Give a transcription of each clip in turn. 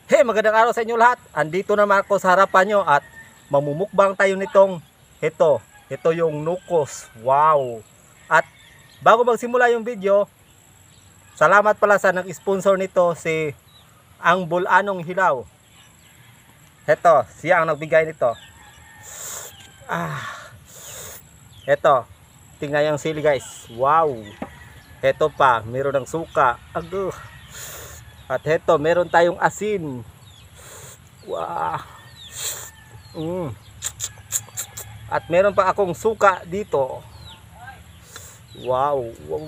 Hey, magandang araw sa inyo lahat. Andito naman ako sa harapan nyo at mamumukbang tayo nitong ito yung nukos. Wow! At bago magsimula yung video, salamat pala sa nag-sponsor nito si Ang Bulanong Hilaw. Ito, siya ang nagbigay nito. Ito, tingnan yung sili guys. Wow! Ito pa, meron ng suka. Aduh! At ito, meron tayong asin. Wow! At meron pa akong suka dito. Wow! Wow!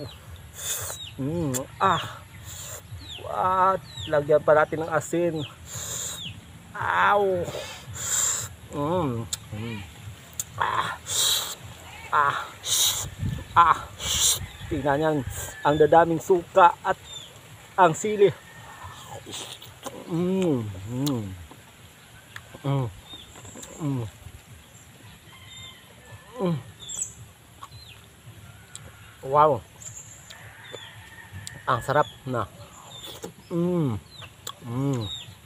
At lagyan pa natin ng asin. Aw! Mm. Mm. Ah! Ah! Ah! Tingnan yan, ang dadaming suka at ang sili. Mm. Mm. Mm. Mm. Mm. Wow. Ang sarap na. Mm. Mm.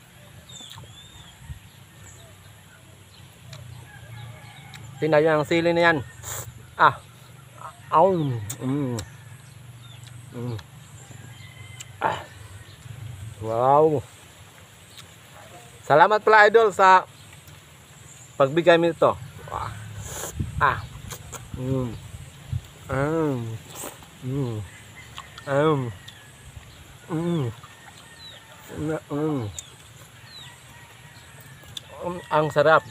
Tingnan niyo ang sili na yan. Ah. Aw. Mm. Mm. Ah. Wow. Salamat pala idol sa pagbigay mo ito. Ah. Mm. Mm. Ang sarap.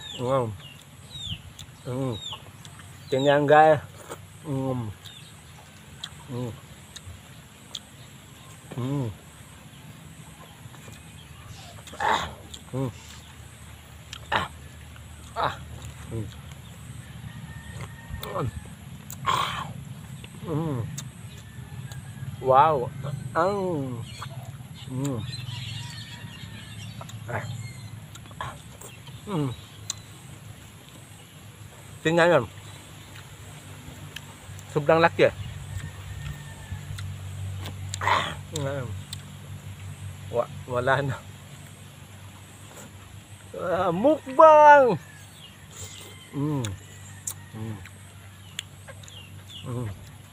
Tingnan guys. Mm. Mm. Mm. Mm. Mm. Mm. Wow. Mm. Mm. Tingnan yan. Sobrang laki. Wala na. Mukbang. Mm. Mm. Mm.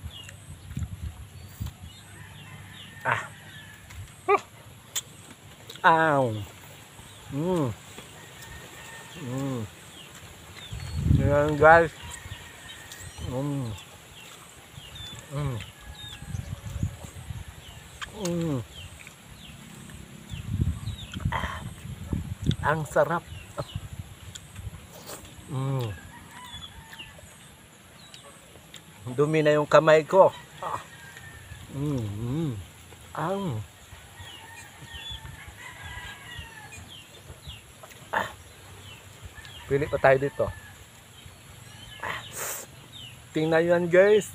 Ow. Mm. Mm. Yan guys. Mm. Mm. Mm. Ang sarap. Mm. Dumi na yung kamay ko. Mm. Ang pili pa tayo dito. Tingnan yan guys.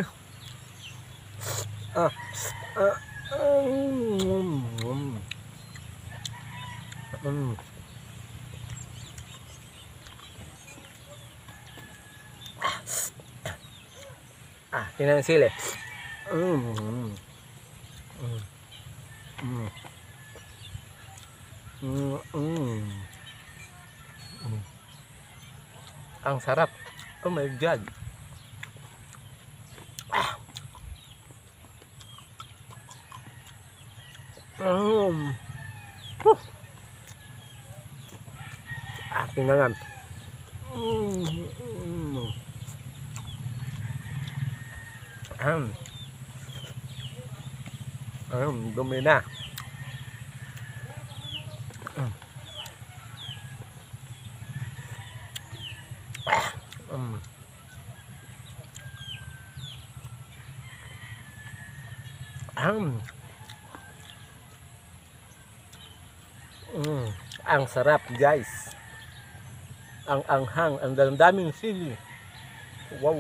Tingnan yung sili. Ang sarap. Oh my god. Tingnan yan. Dumi na. Ang sarap guys. Ang anghang, ang daming sili. Wow.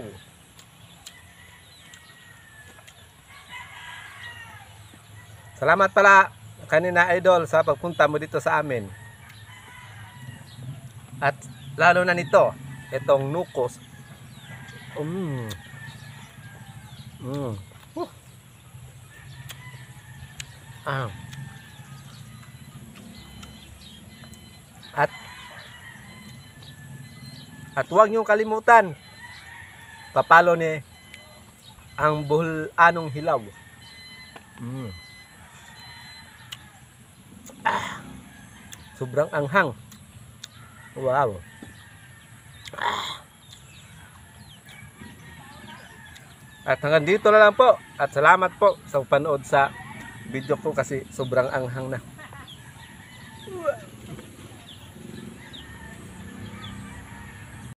Salamat pala kanina idol sa pagpunta mo dito sa amin. At lalo na nito, itong nukos. At huwag niyo kalimutan papalo ni ang bulanong hilaw. Sobrang anghang. Wow. At hanggang dito na lang po. At salamat po sa panood sa video ko kasi sobrang anghang na.